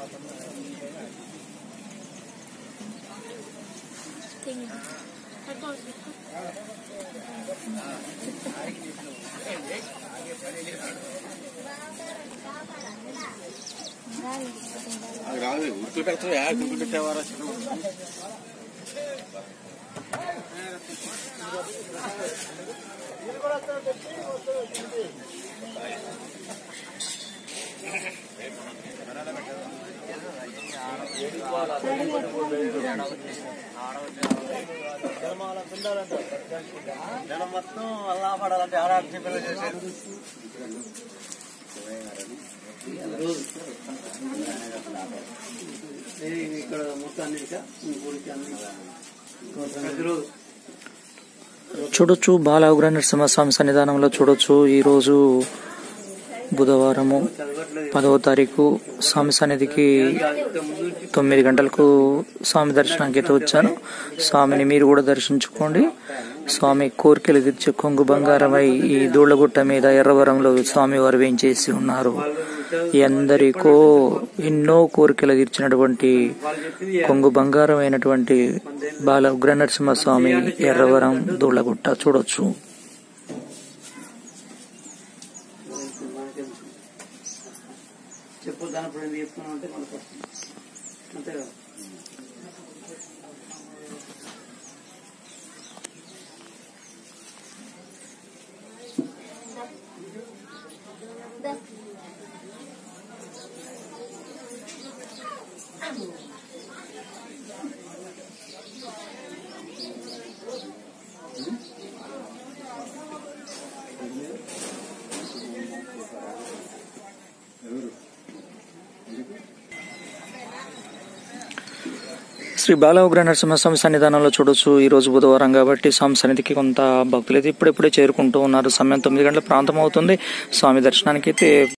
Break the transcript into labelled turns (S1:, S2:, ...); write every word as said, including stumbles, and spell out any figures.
S1: రాదు ఉరికి పెడతారు యా ఉరికి పెట్టేవారా జనం మొత్తం అల్లా పడాలంటే ఆడాడు చెప్పేలా చేసేది ఇక్కడ మొత్తాన్ని
S2: చూడొచ్చు బాల ఉగ్ర నరసింహస్వామి సన్నిధానంలో చూడొచ్చు. ఈరోజు బుధవారము పదవ తారీఖు స్వామి సన్నిధికి తొమ్మిది గంటలకు స్వామి దర్శనానికి అయితే వచ్చాను. స్వామిని మీరు కూడా దర్శించుకోండి. స్వామి కోరికలు తీర్చే కొంగు బంగారమై ఈ దూళ్లగుట్ట మీద ఎర్రవరంలో స్వామి వారు వేయించేసి ఉన్నారు. ఎందరికో ఎన్నో కోరికలు తీర్చినటువంటి కొంగు బంగారం అయినటువంటి బాల ఉగ్ర నరసింహస్వామి ఎర్రవరం దూళ్లగుట్ట చూడొచ్చు.
S1: చెప్పు దానిప్పుడు ఏం చెప్తున్నావు అంటే మనకు అంతే కదా.
S2: శ్రీ బాల ఉగ్ర నరసింహస్వామి సన్నిధానంలో చూడొచ్చు. ఈ రోజు బుధవారం కాబట్టి స్వామి సన్నిధికి కొంత భక్తులు అయితే ఇప్పుడిప్పుడే చేరుకుంటూ ఉన్నారు. సమయం తొమ్మిది గంటల ప్రాంతం అవుతుంది. స్వామి దర్శనానికి అయితే